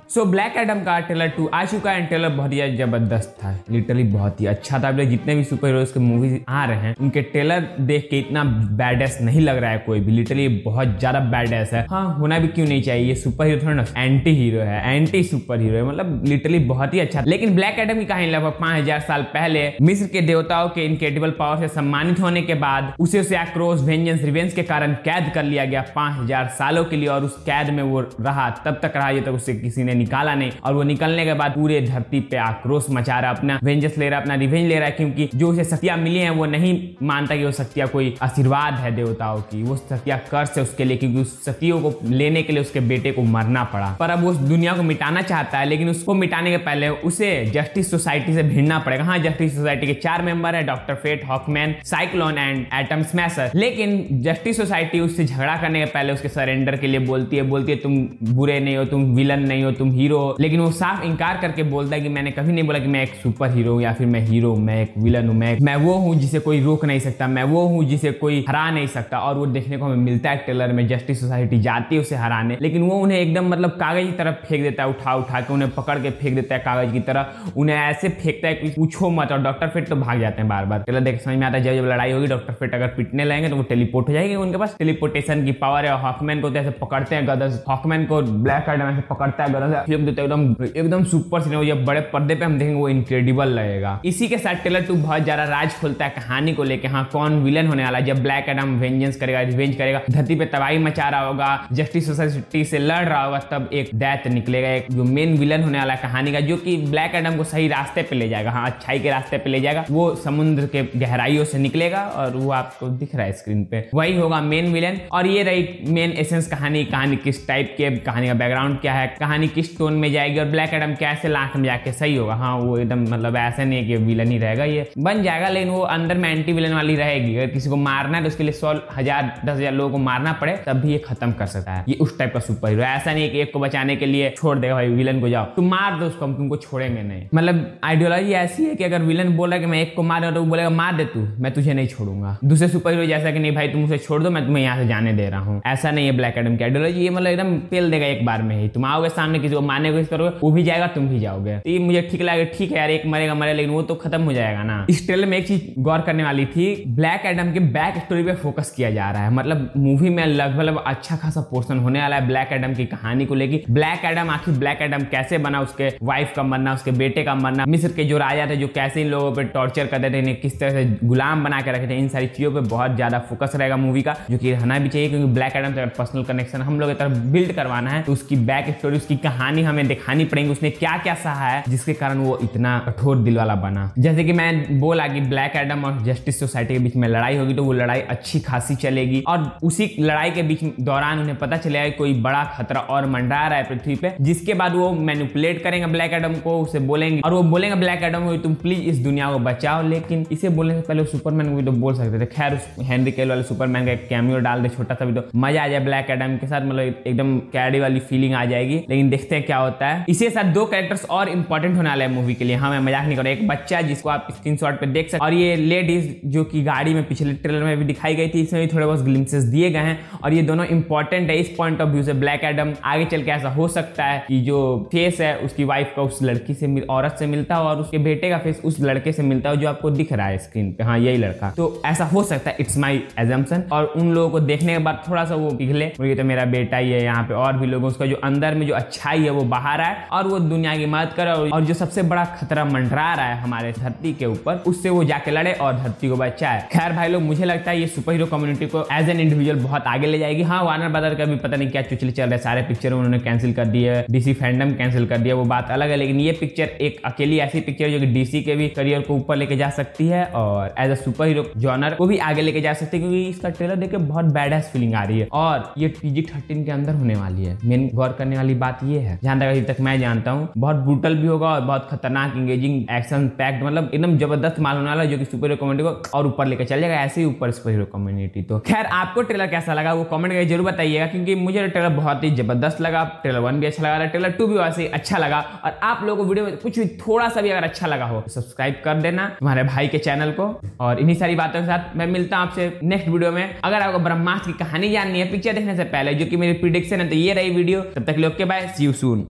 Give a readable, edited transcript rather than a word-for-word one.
सो Black Adam का trailer 2 आ चुका है। ट्रेलर बहुत ही जबरदस्त था, लिटरली बहुत ही अच्छा था। जितने भी सुपर हीरोज के मूवीज आ रहे हैं उनके ट्रेलर देख के इतना बैडेस नहीं लग रहा है कोई भी, लिटरली बहुत ज्यादा बैडेस है। हाँ, होना भी क्यों नहीं चाहिए, सुपर हीरो थोड़ा ना एंटी हीरो है, एंटी सुपर हीरो है, मतलब लिटरली बहुत ही अच्छा। लेकिन ब्लैक एडम की कहानी लगभग 5000 साल पहले मिस्र के देवताओं के इनक्रेडिबल पावर से सम्मानित होने के बाद उसे आक्रोश, वेंजेंस, रिवेंज के कारण कैद कर लिया गया 5000 सालों के लिए, और उस कैद में वो रहा, तब तक रहा जब तक उसे किसी ने निकाला नहीं। और वो निकलने के बाद पूरे धरती पे आक्रोश मचा रहा, अपना वेंजेंस ले रहा, अपना रिवेंज ले रहा है, क्योंकि जो उसे शक्तियां मिली हैं वो नहीं मानता कि वो शक्तियां कोई आशीर्वाद है देवताओं की, वो शक्तियां कर्स है उसके लिए, क्योंकि उस शक्तियों को लेने के लिए उसके बेटे को मरना पड़ा। पर अब वो उस दुनिया को मिटाना चाहता है, लेकिन उसको मिटाने के पहले उसे जस्टिस सोसाइटी से भिड़ना पड़ेगा। हाँ, जस्टिस सोसाइटी के 4 मेंबर है, Doctor Fate, Hawkman, Cyclone and Atom Smasher. लेकिन जस्टिस सोसाइटी उससे झगड़ा करने के पहले उसके सरेंडर के लिए बोलती है तुम बुरे नहीं हो, तुम विलन नहीं हो, तुम हीरो हो। लेकिन वो साफ इंकार करके बोलता है कि मैंने कभी नहीं बोला कि मैं एक सुपर हीरो हूं या फिर मैं हीरो, मैं एक विलन हूं, मैं वो हूं जिसे कोई रोक नहीं सकता, मैं वो हूं जिसे कोई हरा नहीं सकता। और वो देखने को हमें मिलता है ट्रेलर में, जस्टिस सोसाइटी जाती है उसे हराने, लेकिन वो उन्हें एकदम मतलब कागज की तरफ फेंक देता है, उठा के उन्हें पकड़ के फेंक देता है कागज की तरह, उन्हें ऐसे फेंकता है कि पूछो मत। और डॉक्टर फेट तो भाग जाते हैं बार बार। ट्रेलर देख समझ में आता है जब लड़ाई होगी डॉक्टर फेट अगर पिटने लगेंगे तो वो टेलीपोर्ट हो जाएगी, उनके पास टेलीपोर्टेशन की पावर है। हॉकमैन को ऐसे पकड़ते हैं गदस, हॉकमैन को ब्लैक एडम ऐसे पकड़ता है गदस, फेंक देता है, एकदम सुपर सीन। जब बड़े पर्दे पे हम देखेंगे वो इनक्रेडिबल लगेगा। इसी के साथ ट्रेलर 2 बहुत ज्यादा राज खोलता है कहानी को लेकर। हाँ, कौन विलन होने वाला है। जब ब्लैक एडम वेंजेंस करेगा, रिवेंज करेगा, धरती पे तबाही मचा रहा होगा, जस्टिस सोसाइटी से लड़ रहा होगा, तब एक दैत्य निकलेगा, एक जो मेन विलन होने वाला है कहानी का, जो कि ब्लैक एडम को सही रास्ते पे ले जाएगा। हाँ, अच्छाई के रास्ते पे ले जाएगा। वो समुद्र के गहराइयों से निकलेगा और वो आपको दिख रहा है स्क्रीन पे, वही होगा मेन विलन। और ये रही मेन एसेंस कहानी किस टाइप के, कहानी का बैकग्राउंड क्या है, कहानी किस टोन में जाएगी, और ब्लैक एडम कैसे लास्ट में जाके सही होगा। हाँ, वो एकदम मतलब ऐसे नहीं कि विलन ही रहेगा, ये बन जाएगा, लेकिन वो अंदर में एंटी विलन वाली रहेगी। अगर किसी को मारना है तो उसके लिए 100,000 10,000 लोगों को मारना पड़े तब भी ये खत्म कर सकता है। ये उस टाइप का सुपर हीरो, ऐसा नहीं कि एक को बचाने के लिए छोड़ देगा भाई विलन को, जाओ तुम मार दो उसको, हम तुमको छोड़ेंगे नहीं। मतलब आइडियोलॉजी ऐसी है कि अगर विलन बोल रहा है कि मैं एक को मार रहा हूं तो वो बोलेगा मार दे तू, मैं तुझे नहीं छोड़ूंगा। दूसरे सुपर हीरो जैसा कि नहीं भाई तुम उसे छोड़ दो, मैं तुम्हें यहाँ से जाने दे रहा हूँ, ऐसा नहीं है ब्लैक एडम की आइडियोलॉजी। ये मतलब एकदम पेल देगा एक बार में ही। तुम आओगे सामने किसी को मारने की कोशिश करोगे, वो भी जाएगा, तुम भी जाओगे। तो ये मुझे ठीक लगे, ठीक है यार, एक मरेगा मरे, लेकिन वो तो खत्म हो जाएगा ना। इस ट्रेलर में एक चीज गौर करने वाली थी, ब्लैक एडम के बैक स्टोरी पे फोकस किया जा रहा है। मतलब मूवी में लगभग अच्छा खासा पोर्शन होने वाला है ब्लैक एडम की कहानी को लेकर। ब्लैक एडम आखिर ब्लैक एडम कैसे बना, उसके वाइफ का मरना, उसके बेटे का मरना, मिस्र के जो राजा थे जो कैसे इन लोगों पे टॉर्चर करते थे, इन्हें किस तरह से गुलाम बना के रखे थे, इन सारी चीजों पे बहुत ज्यादा फोकस रहेगा मूवी का, जो कि रहना भी चाहिए, क्योंकि ब्लैक एडम से अगर पर्सनल कनेक्शन हम लोग की तरफ बिल्ड करवाना है तो उसकी बैक स्टोरी, उसकी कहानी हमें दिखानी पड़ेगी, उसने क्या क्या सहा है जिसके कारण वो इतना कठोर दिल वाला बना। जैसे कि मैं बोला कि ब्लैक एडम और जस्टिस सोसाइटी के बीच में लड़ाई होगी, तो वो लड़ाई अच्छी खासी चलेगी, और उसी लड़ाई के बीच दौरान उन्हें पता चलेगा कोई बड़ा खतरा और मंडरा रहा है पृथ्वी पे, जिसके बाद वो मैनिपुलेट करेंगे ब्लैक एडम को, उसे बोलेंगे, और वो बोलेंगे ब्लैक एडम को तुम प्लीज इस दुनिया को बचाओ। लेकिन इसे बोलने से पहले सुपरमैन को भी तो बोल सकते थे। खैर, उस हेनरी कैविल वाले सुपरमैन का एक कैमियो डाल दे छोटा सा भी, तो मजा आ जाए ब्लैक एडम के साथ, मतलब एकदम कैडी वाली फीलिंग आ जाएगी। लेकिन देखते हैं क्या होता है। इसी साथ 2 कैरेक्टर्स और इंपॉर्टेंट होने वाले हैं मूवी के लिए। हाँ, मैं मजाक नहीं कर रहा, एक बच्चा जिसको आप स्क्रीनशॉट पे देख सकते, और ये लेडीज जो कि गाड़ी में पिछले ट्रेलर में भी दिखाई गई थी, इसमें भी थोड़े बहुत ग्लिम्सेस दिए गए हैं, और ये दोनों इंपॉर्टेंट है इस पॉइंट ऑफ व्यू से। ब्लैक एडम आगे चल के ऐसा हो सकता है कि जो फेस है उसकी वाइफ का उस लड़की से औरत से मिलता हो, और उसके बेटे का फेस उस लड़के से मिलता हो जो आपको दिख रहा है स्क्रीन पे। हाँ, यही लड़का, तो ऐसा हो सकता है, इट्स माई एजम्पशन। और उन लोगों को देखने के बाद थोड़ा सा वो पिघले, ये तो मेरा बेटा ही है, यहाँ पे और भी लोग, उसका जो अंदर में जो अच्छाई है वो बाहर आए, और वो दुनिया की मदद करे, और जो सबसे बड़ा खतरा मंडरा रहा है हमारे धरती के ऊपर, उससे वो जाके लड़े और धरती को बचाए। खैर भाई लोग, मुझे लगता है ये सुपर हीरो कम्युनिटी को एज एन इंडिविजुअल बहुत आगे ले जाएगी। हाँ, वार्नर ब्रदर का भी पता नहीं क्या चुचले चल रहा है, सारे पिक्चर उन्होंने कैंसिल कर दिए, डीसी फैंडम कैंसिल कर दिया, वो बात अलग है, लेकिन ये पिक्चर एक अकेली ऐसी पिक्चर जो कि डीसी के भी करियर को ऊपर लेके जा सकती है, और as a super hero genre को भी आगे लेके जा सकती है, क्योंकि इसका ट्रेलर देख के बहुत बैडएस फीलिंग आ रही है, और ये PG-13 के अंदर होने वाली है। मेन गौर करने वाली बात ये है, जहां तक अभी तक मैं जानता हूँ, बहुत ब्रूटल भी होगा और बहुत खतरनाक, इंगेजिंग, एक्शन पैक्ड, मतलब एकदम जबरदस्त माल होने वाला है, जो कि सुपर हीरो कम्युनिटी को और ऊपर लेकर चल जाएगा, ऐसे ही ऊपर सुपर हीरो कम्युनिटी। तो खैर, आपको ट्रेलर कैसा लगा वो कमेंट करके जरूर बताइएगा, क्योंकि मुझे ट्रेलर बहुत ही जबरदस्त लगा। ट्रेलर 1 भी अच्छा लगा, ट्रेलर 2 भी वैसे अच्छा लगा, और आप लोगों को वीडियो में कुछ भी थोड़ा सा भी अगर अच्छा लगा हो, सब्सक्राइब कर देना हमारे भाई के चैनल को। और इन्हीं सारी बातों के साथ मैं मिलता हूं आपसे नेक्स्ट वीडियो में। अगर आपको ब्रह्मास्त्र की कहानी जाननी है पिक्चर देखने से पहले, जो कि मेरी प्रेडिक्शन है, तो ये रही वीडियो। तब तक लोग के बाय, सी यू सून।